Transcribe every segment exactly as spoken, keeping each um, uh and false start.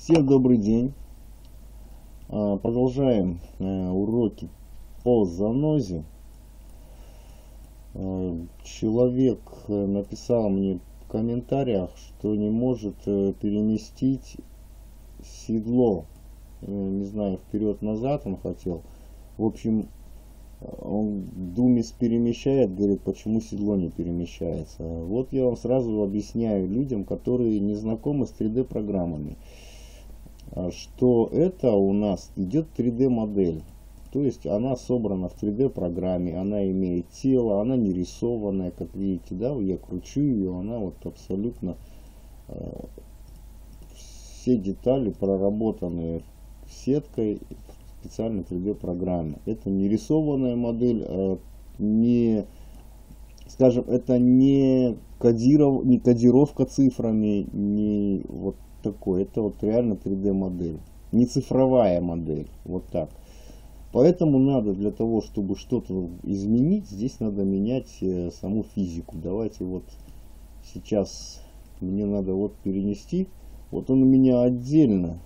Всем добрый день. Продолжаем уроки по занозе. Человек написал мне в комментариях, что не может переместить седло. Не знаю, вперед-назад он хотел. В общем, он Думис перемещает, говорит, почему седло не перемещается. Вот я вам сразу объясняю людям, которые не знакомы с три дэ программами, что это у нас идет три дэ модель. То есть она собрана в три дэ программе, она имеет тело, она не рисованная, как видите, да, я кручу ее, она вот абсолютно э, все детали проработаны сеткой в специальной три дэ программе. Это не рисованная модель, э, не, скажем, это не, кодиров, не кодировка цифрами, не вот такой, это вот реально три дэ модель, не цифровая модель, вот так. Поэтому надо для того, чтобы что-то изменить, здесь надо менять э, саму физику. Давайте вот сейчас мне надо вот перенести, вот он у меня отдельно,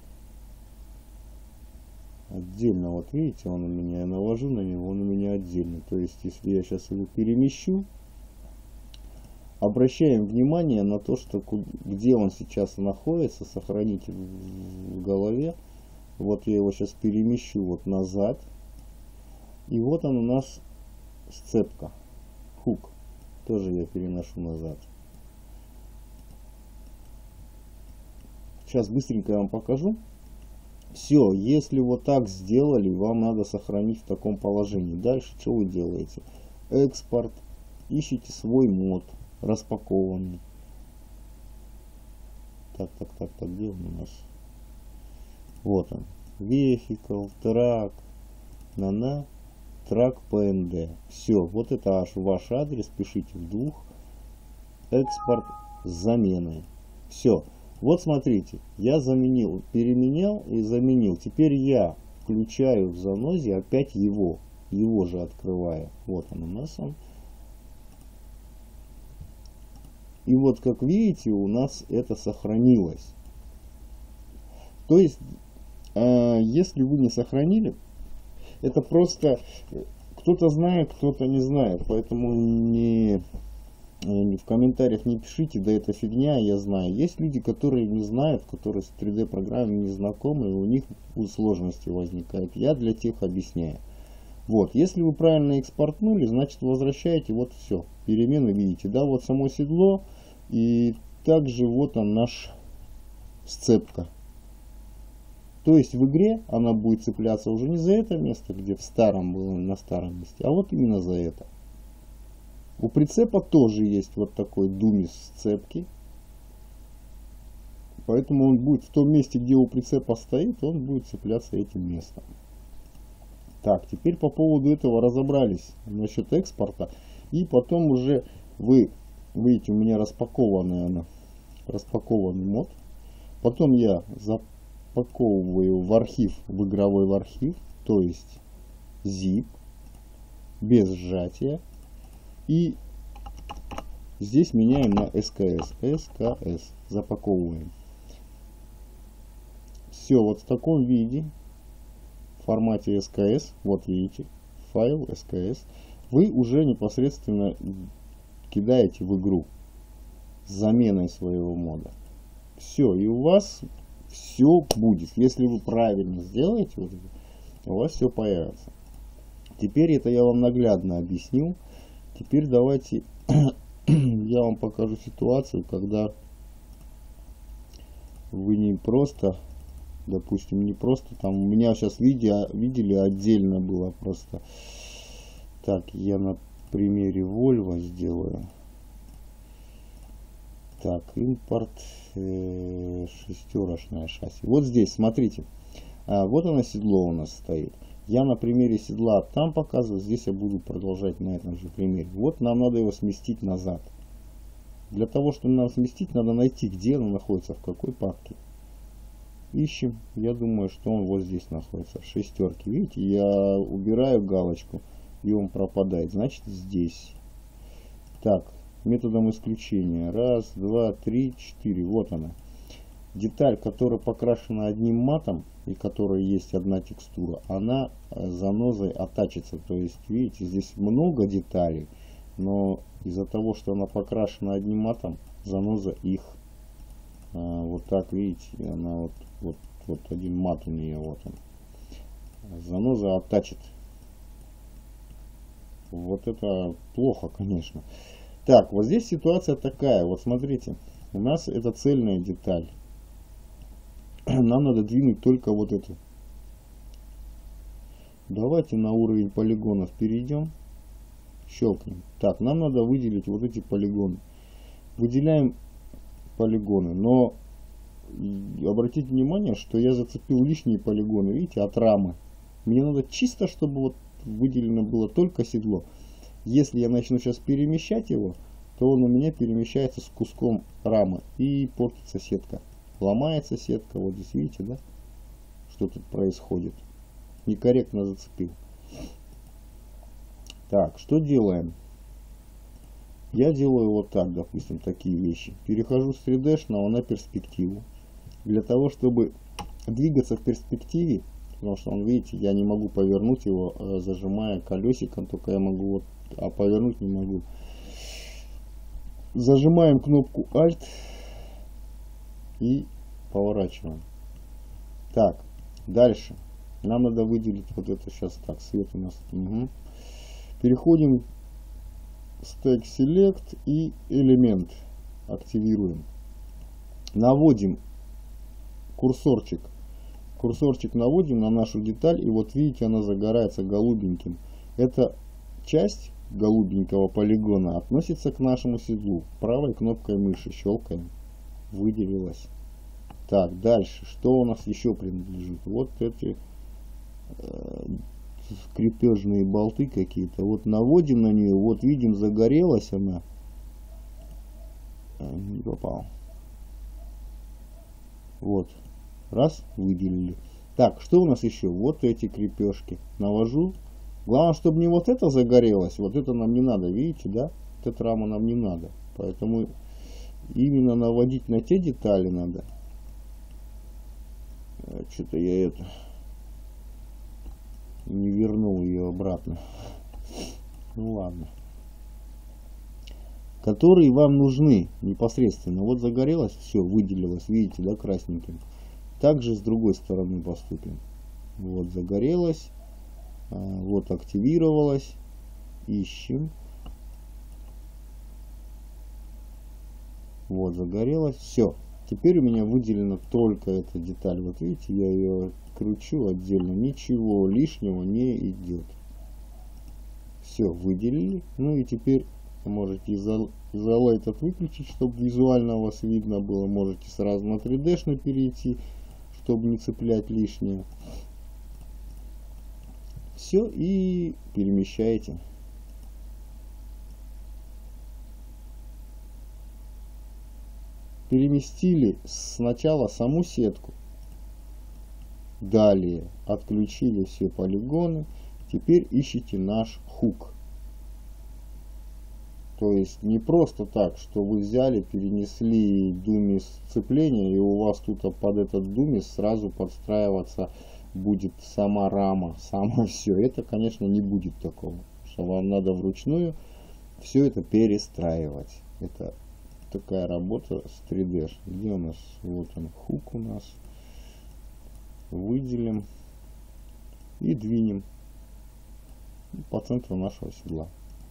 отдельно, вот видите, он у меня, я навожу на него, он у меня отдельно. То есть если я сейчас его перемещу, обращаем внимание на то, что где он сейчас находится, сохраните в голове. Вот я его сейчас перемещу вот назад. И вот он у нас сцепка, хук. Тоже я переношу назад. Сейчас быстренько я вам покажу. Все, если вот так сделали, вам надо сохранить в таком положении. Дальше что вы делаете? Экспорт. Ищите свой мод. Распакованный. Так, так, так, так, где он у нас? Вот он. Vehicle, track, nana, track пи эн ди. Все, вот это аж ваш адрес. Пишите в двух. Экспорт с заменой. Все. Вот смотрите, я заменил, переменял и заменил. Теперь я включаю в занозе опять его. Его же открываю. Вот он у нас он. И вот, как видите, у нас это сохранилось. То есть, э, если вы не сохранили, это просто кто-то знает, кто-то не знает. Поэтому не, не в комментариях не пишите, да это фигня, я знаю. Есть люди, которые не знают, которые с три дэ программой не знакомы, и у них сложности возникают. Я для тех объясняю. Вот, если вы правильно экспортнули, значит возвращаете, вот все, перемены видите, да, вот само седло, и также вот он наш сцепка. То есть в игре она будет цепляться уже не за это место, где в старом было, на старом месте, а вот именно за это. У прицепа тоже есть вот такой думис сцепки, поэтому он будет в том месте, где у прицепа стоит, он будет цепляться этим местом. Так, теперь по поводу этого разобрались насчет экспорта. И потом уже вы, видите, у меня распакованный, она, распакованный мод. Потом я запаковываю в архив, в игровой в архив, то есть zip, без сжатия. И здесь меняем на эс ка эс. эс ка эс. Запаковываем. Все вот в таком виде. В формате эс ка эс, вот видите, файл эс ка эс, вы уже непосредственно кидаете в игру с заменой своего мода. Все, и у вас все будет. Если вы правильно сделаете, вот, у вас все появится. Теперь это я вам наглядно объяснил. Теперь давайте я вам покажу ситуацию, когда вы не просто... Допустим, не просто там, у меня сейчас видео, видели, отдельно было просто. Так, я на примере Volvo сделаю. Так, импорт, э, шестерочное шасси. Вот здесь, смотрите, а, вот оно седло у нас стоит. Я на примере седла там показываю, здесь я буду продолжать на этом же примере. Вот нам надо его сместить назад. Для того, чтобы нам сместить, надо найти, где оно находится, в какой папке. Ищем. Я думаю, что он вот здесь находится, в шестерке. Видите, я убираю галочку, и он пропадает. Значит, здесь. Так, методом исключения. Раз, два, три, четыре. Вот она. деталь, которая покрашена одним матом и которая есть одна текстура, она занозой оттачится. То есть, видите, здесь много деталей, но из-за того, что она покрашена одним матом, заноза их а, вот так, видите, она вот, вот, вот один мат у нее, вот он. Заноза оттачит. Вот это плохо, конечно. Так, вот здесь ситуация такая. Вот смотрите, у нас это цельная деталь. Нам надо двинуть только вот эту. Давайте на уровень полигонов перейдем. Щелкнем. Так, нам надо выделить вот эти полигоны. Выделяем полигоны. Но обратите внимание, что я зацепил лишние полигоны, видите, от рамы. Мне надо чисто, чтобы вот выделено было только седло. Если я начну сейчас перемещать его, то он у меня перемещается с куском рамы и портится сетка. Ломается сетка. Вот здесь видите, да? Что тут происходит? Некорректно зацепил. Так, что делаем? Я делаю вот так, допустим, такие вещи. Перехожу с три дэ-шного на перспективу. Для того, чтобы двигаться в перспективе, потому что, он, видите, я не могу повернуть его, зажимая колесиком, только я могу вот, а повернуть не могу. Зажимаем кнопку Alt и поворачиваем. Так, дальше. Нам надо выделить вот это сейчас. Так, свет у нас. Угу. Переходим в Stack Select и элемент активируем. Наводим курсорчик. Курсорчик наводим на нашу деталь, и вот видите, она загорается голубеньким. Эта часть голубенького полигона относится к нашему седлу. Правой кнопкой мыши щелкаем. Выделилась. Так, дальше. Что у нас еще принадлежит? Вот эти э, крепежные болты какие-то. Вот наводим на нее. Вот видим, загорелась она. Э, не попал. Вот. Раз, выделили. Так, что у нас еще? Вот эти крепежки. Навожу. Главное, чтобы не вот это загорелось. Вот это нам не надо. Видите, да? Вот эта рама нам не надо. Поэтому именно наводить на те детали надо. Что-то я это не вернул ее обратно. Ну ладно. Которые вам нужны непосредственно. Вот загорелось, все, выделилось. Видите, да, красненьким. Также с другой стороны поступим. Вот загорелось. Вот активировалось. Ищем. Вот загорелось. Все. Теперь у меня выделена только эта деталь. Вот видите, я ее кручу отдельно. Ничего лишнего не идет. Все, выделили. Ну и теперь можете изолей этот выключить, чтобы визуально у вас видно было. Можете сразу на три дэ-шный перейти, чтобы не цеплять лишнее. Все, и перемещаете. Переместили сначала саму сетку. Далее отключили все полигоны. Теперь ищите наш хук. То есть не просто так, что вы взяли, перенесли думис сцепления, и у вас тут под этот думис сразу подстраиваться будет сама рама, само все. Это, конечно, не будет такого. Что вам надо вручную все это перестраивать. Это такая работа с три дэ. Где у нас? Вот он, хук у нас. Выделим и двинем по центру нашего седла.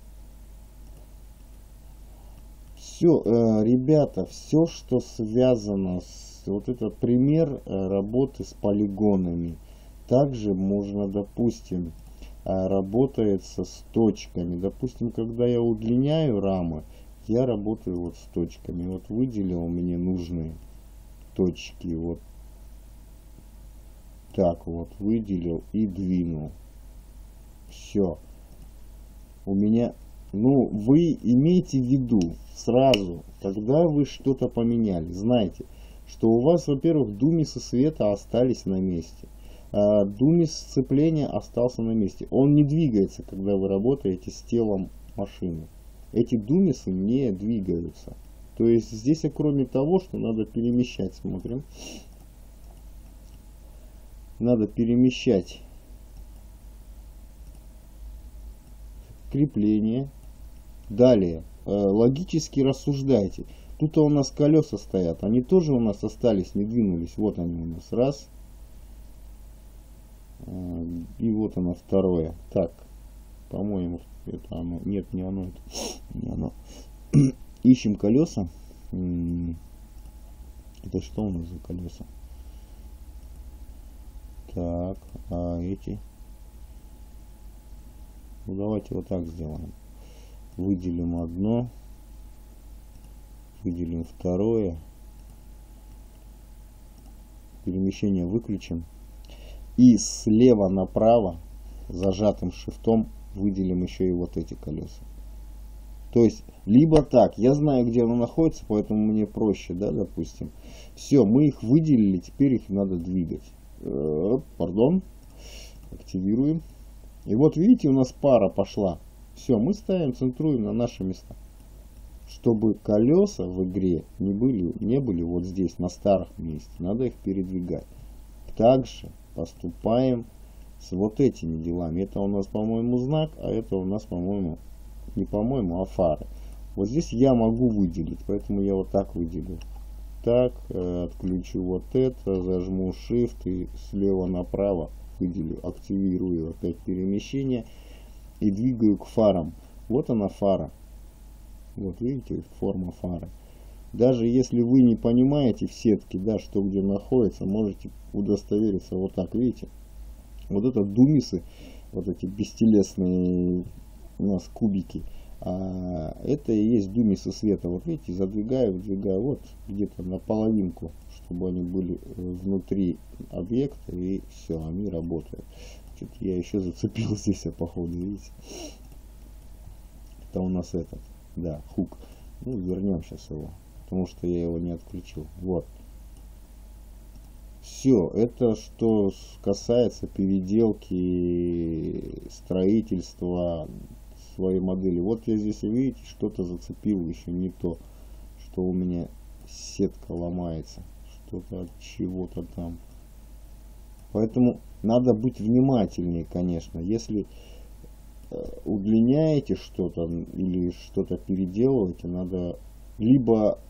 Все, э, ребята, все, что связано с вот этот пример э, работы с полигонами. Также можно, допустим, э, работается с точками. Допустим, когда я удлиняю рамы, я работаю вот с точками. Вот выделил мне нужные точки. Вот так вот выделил и двинул. Все. У меня, ну, вы имейте в виду сразу, когда вы что-то поменяли, знайте, что у вас, во-первых, думисы света остались на месте. А думис сцепления остался на месте. Он не двигается, когда вы работаете с телом машины. Эти думисы не двигаются. То есть здесь, кроме того, что надо перемещать, смотрим. Надо перемещать крепление. Далее, э, логически рассуждайте. Тут у нас колеса стоят, они тоже у нас остались, не двинулись. Вот они у нас, раз. Э, и вот оно, второе. Так, по-моему, это оно. Нет, не оно, это не оно. Ищем колеса. Это что у нас за колеса? Так, а эти? Ну, давайте вот так сделаем. Выделим одно. Выделим второе. Перемещение выключим. И слева направо зажатым шифтом выделим еще и вот эти колеса. То есть, либо так, я знаю, где оно находится, поэтому мне проще, да, допустим. Все, мы их выделили, теперь их надо двигать. Э, пардон. Активируем. И вот видите, у нас пара пошла. Все, мы ставим, центруем на наши места. Чтобы колеса в игре не были, не были вот здесь, на старых месте. Надо их передвигать. Также поступаем с вот этими делами. Это у нас, по-моему, знак, а это у нас, по-моему, не по-моему, а фары. Вот здесь я могу выделить, поэтому я вот так выделю. Так, отключу вот это, зажму Shift и слева направо выделю, активирую опять перемещение и двигаю к фарам. Вот она фара. Вот видите, форма фары. Даже если вы не понимаете в сетке, да, что где находится, можете удостовериться вот так, видите. Вот это думисы, вот эти бестелесные у нас кубики, а это и есть думисы света. Вот видите, задвигаю, выдвигаю, вот где-то на половинку, чтобы они были внутри объекта, и все, они работают. Что-то я еще зацепил здесь, а походу, видите. Это у нас этот, да, хук. Ну, вернем сейчас его, потому что я его не отключил. Вот. Все, это что касается переделки, строительства своей модели. Вот я здесь, видите, что-то зацепил еще не то, что у меня сетка ломается, что-то от чего-то там. Поэтому надо быть внимательнее, конечно. Если удлиняете что-то или что-то переделываете, надо либо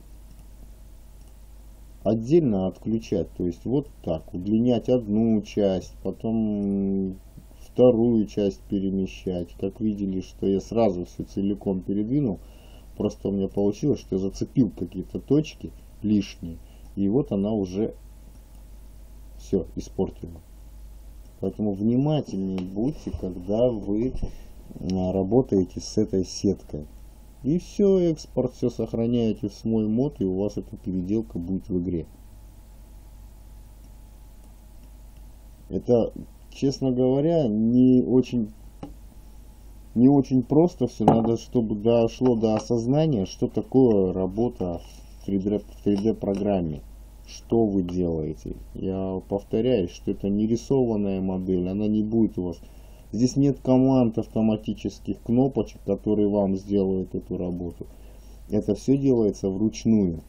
отдельно отключать, то есть вот так, удлинять одну часть, потом вторую часть перемещать. Как видели, что я сразу все целиком передвинул, просто у меня получилось, что я зацепил какие-то точки лишние, и вот она уже все испортила. Поэтому внимательнее будьте, когда вы работаете с этой сеткой. И все, экспорт все сохраняете в свой мод, и у вас эта переделка будет в игре. Это, честно говоря, не очень, не очень просто все. Надо, чтобы дошло до осознания, что такое работа в три дэ программе. Что вы делаете. Я повторяюсь, что это не рисованная модель, она не будет у вас. Здесь нет команд автоматических кнопочек, которые вам сделают эту работу. Это все делается вручную.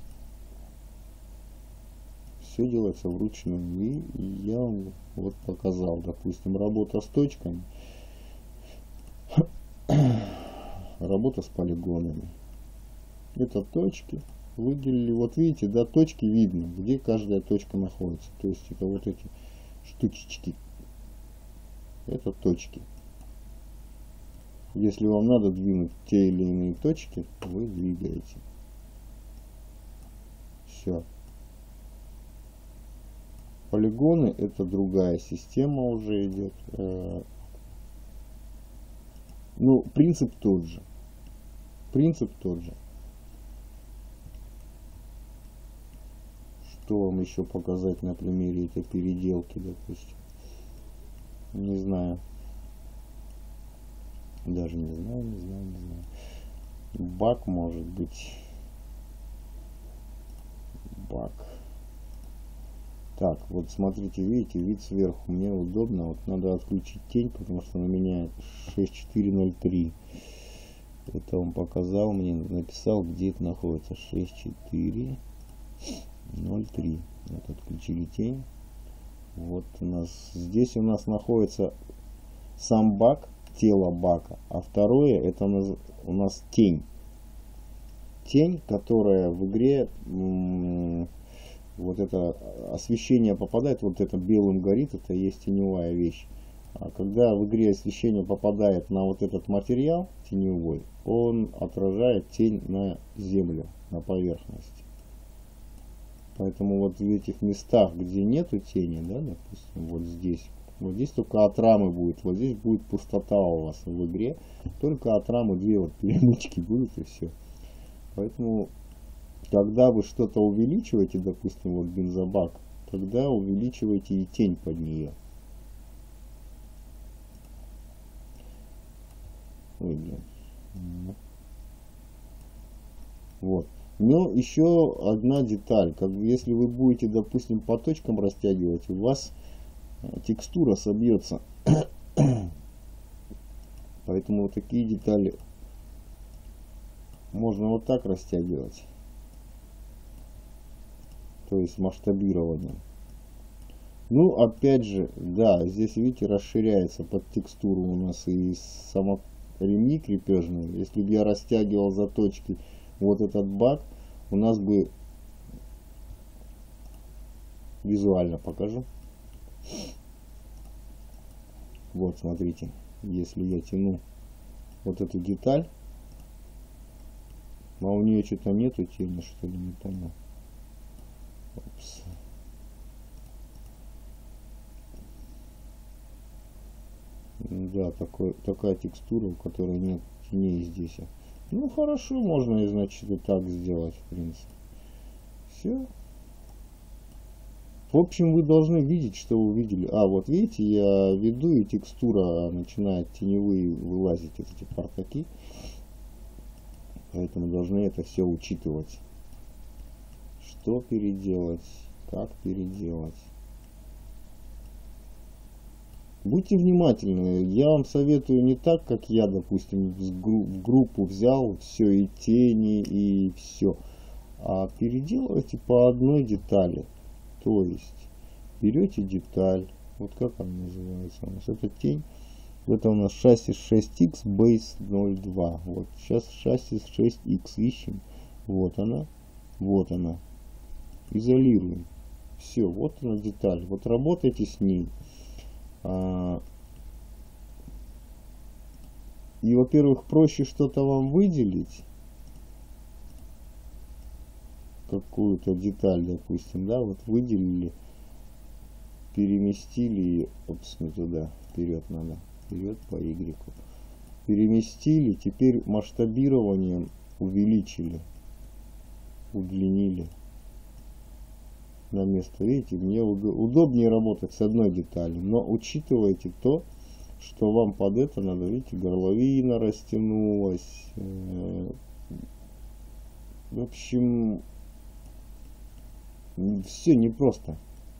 Все делается вручную. И я вам вот показал, допустим, работа с точками. Работа с полигонами. Это точки. Выделили. Вот видите, да, точки видно, где каждая точка находится. То есть это вот эти штучечки. Это точки. Если вам надо двинуть те или иные точки, вы двигаете. Все. Полигоны — это другая система уже идет. Ну, принцип тот же. Принцип тот же. Что вам еще показать на примере этой переделки, допустим? Не знаю. Даже не знаю, не знаю, не знаю. Баг может быть. Баг. Так, вот смотрите, видите, вид сверху мне удобно. Вот надо отключить тень, потому что на меня шесть четыре ноль три. Это он показал мне, написал, где это находится. шесть четыре ноль три. Вот отключили тень. Вот у нас здесь у нас находится сам бак, тело бака, а второе это у нас, у нас тень. Тень, которая в игре, вот это освещение попадает, вот это белым горит, это есть теневая вещь. А когда в игре освещение попадает на вот этот материал теневой, он отражает тень на землю, на поверхность. Поэтому вот в этих местах, где нету тени, да, допустим, вот здесь, вот здесь только от рамы будет, вот здесь будет пустота у вас в игре, только от рамы две вот перемычки будут и все. Поэтому, когда вы что-то увеличиваете, допустим, вот бензобак, тогда увеличиваете и тень под нее. Ой, блин. Вот. Но еще одна деталь, как если вы будете, допустим, по точкам растягивать, у вас текстура собьется. Поэтому вот такие детали можно вот так растягивать. То есть масштабирование. Ну, опять же, да, здесь, видите, расширяется под текстуру у нас и сама ремни крепежные. Если бы я растягивал за точки вот этот бак, у нас бы, визуально покажу. Вот, смотрите, если я тяну вот эту деталь, а у нее что-то нету тени, что ли, не понял. Опс. Да, такой, такая текстура, у которой нет теней здесь. Ну хорошо, можно и значит и так сделать, в принципе. Все. В общем, вы должны видеть, что вы увидели. А, вот видите, я веду, и текстура начинает теневые вылазить, эти портаки. Поэтому должны это все учитывать. Что переделать, как переделать. Будьте внимательны. Я вам советую не так, как я, допустим, в группу взял все и тени, и все. А переделывайте по одной детали. То есть берете деталь. Вот как она называется у нас? Это тень. Это у нас шасси шесть икс Base ноль два. Вот сейчас шасси шесть икс ищем. Вот она. Вот она. Изолируем. Все, вот она деталь. Вот работайте с ней. И, во-первых, проще что-то вам выделить, какую-то деталь, допустим, да, вот выделили, переместили ее, опс, не туда, вперед надо, вперед по Y, переместили, теперь масштабированием увеличили, удлинили на место. Видите, мне удобнее работать с одной деталью, но учитывайте то, что вам под это надо. Видите, горловина растянулась. В общем, все непросто.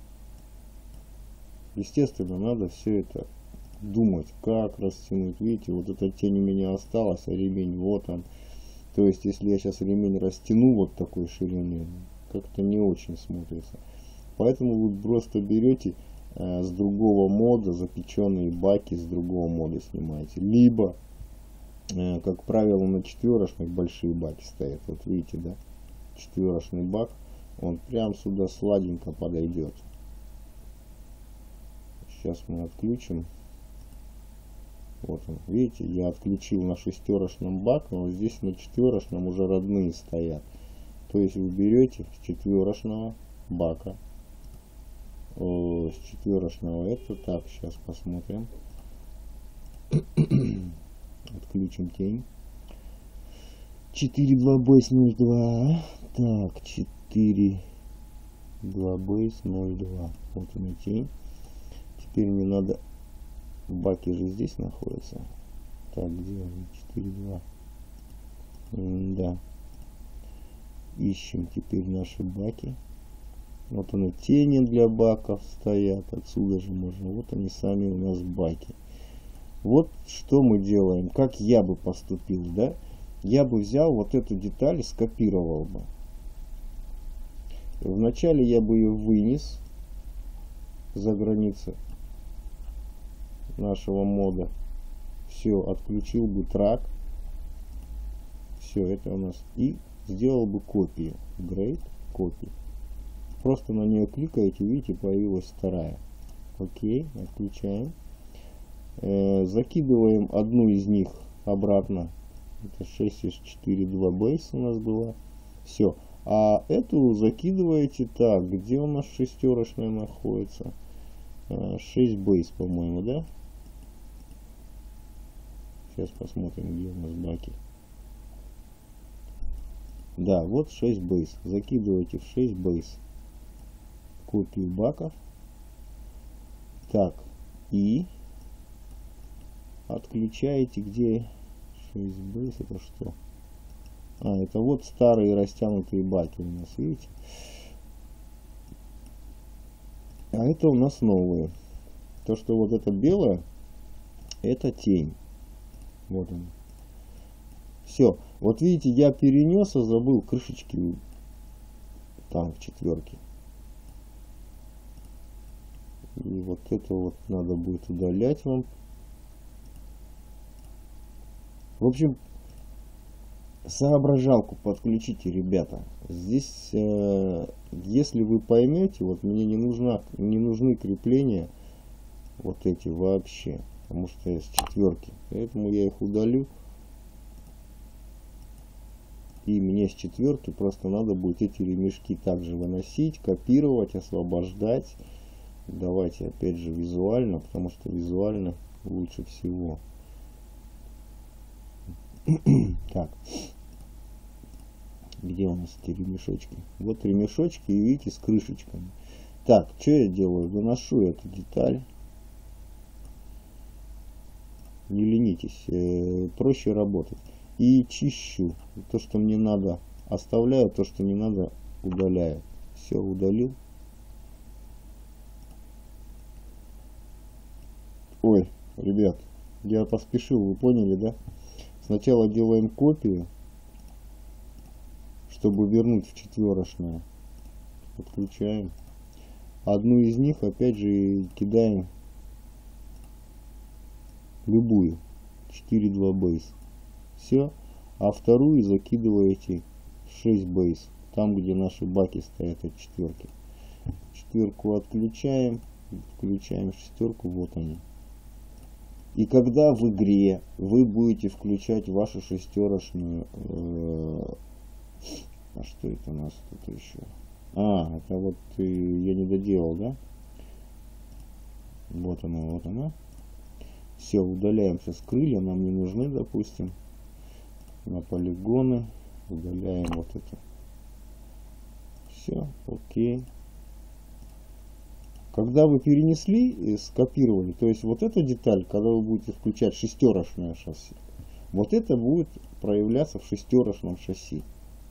Естественно, надо все это думать, как растянуть. Видите, вот эта тень у меня осталась, а ремень вот он. То есть, если я сейчас ремень растяну вот такой ширины, как-то не очень смотрится. Поэтому вы просто берете э, с другого мода запеченные баки, с другого мода снимаете. Либо, э, как правило, на четверочных большие баки стоят. Вот видите, да? Четверочный бак, он прям сюда сладенько подойдет. Сейчас мы отключим. Вот он, видите, я отключил на шестерочном бак, но здесь на четверочном уже родные стоят. То есть вы берете с четверочного бака, о, с четверочного это, так, сейчас посмотрим, отключим тень, четыре два Base ноль два, так, четыре два Base ноль два, вот она тень, теперь мне надо, баки же здесь находятся, так, где они, четыре два, да. Ищем теперь наши баки. Вот они, тени для баков стоят. Отсюда же можно. Вот они сами у нас баки. Вот что мы делаем. Как я бы поступил, да? я бы взял вот эту деталь и скопировал бы. Вначале я бы ее вынес за границы нашего мода. Все, отключил бы трак. Все, это у нас. И сделал бы копию. Great, копию. Просто на нее кликаете, видите, появилась вторая. Окей, отключаем. Э, закидываем одну из них обратно. Это шесть эс четыре два бейс у нас была. Все. А эту закидываете так. Где у нас шестерочная находится? Э, шесть бейс, по-моему, да? Сейчас посмотрим, где у нас баки. Да, вот шесть бейс. Закидываете в шесть бейс копию баков. Так, и отключаете, где шесть бейс, это что? А, это вот старые растянутые баки у нас, видите? А это у нас новые. То, что вот это белое, это тень. Вот он. Все. Вот видите, я перенес, а забыл крышечки там в четверке. И вот это вот надо будет удалять вам. В общем, соображалку подключите, ребята. Здесь, э, если вы поймете, вот мне не нужна, не нужны крепления вот эти вообще, потому что с четверки. Поэтому я их удалю. И мне с четверки просто надо будет эти ремешки также выносить, копировать, освобождать. Давайте опять же визуально, потому что визуально лучше всего. Так, где у нас эти ремешочки? Вот ремешочки, и видите, с крышечками. Так, что я делаю? Выношу эту деталь. Не ленитесь, э, проще работать. И чищу. То, что мне надо, оставляю, то, что не надо, удаляю. Все, удалил. Ой, ребят, я поспешил, вы поняли, да? Сначала делаем копию, чтобы вернуть в четверочное. Подключаем. Одну из них, опять же, кидаем любую. четыре два бейс. Все. А вторую закидываете в шесть бейс. Там, где наши баки стоят от четверки. Четверку отключаем. Включаем шестерку. Вот они. И когда в игре вы будете включать вашу шестерочную... Э, а что это у нас тут еще? А, это вот э, я не доделал, да? Вот она, вот она. Все, удаляем сейчас крылья, нам не нужны, допустим. На полигоны. Удаляем вот это. Все, окей. Когда вы перенесли и скопировали, то есть вот эта деталь, когда вы будете включать шестерочное шасси, вот это будет проявляться в шестерочном шасси.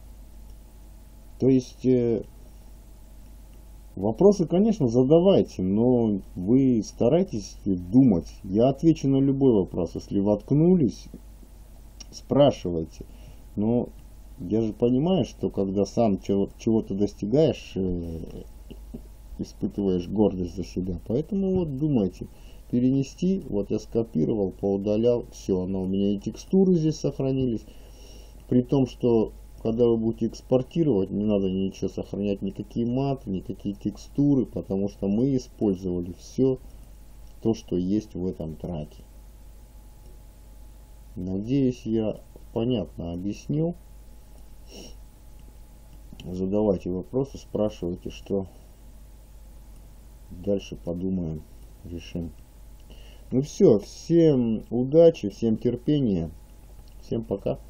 То есть э, вопросы, конечно, задавайте, но вы старайтесь думать. Я отвечу на любой вопрос. Если воткнулись, спрашивайте. Но я же понимаю, что когда сам чего-то достигаешь, э, испытываешь гордость за себя. Поэтому вот думайте. Перенести, вот я скопировал, поудалял, все, оно у меня и текстуры здесь сохранились. При том, что когда вы будете экспортировать, не надо ничего сохранять, никакие маты, никакие текстуры, потому что мы использовали все то, что есть в этом траке. Надеюсь, я понятно объяснил. Задавайте вопросы, спрашивайте, что дальше подумаем, решим. Ну все, всем удачи, всем терпения, всем пока.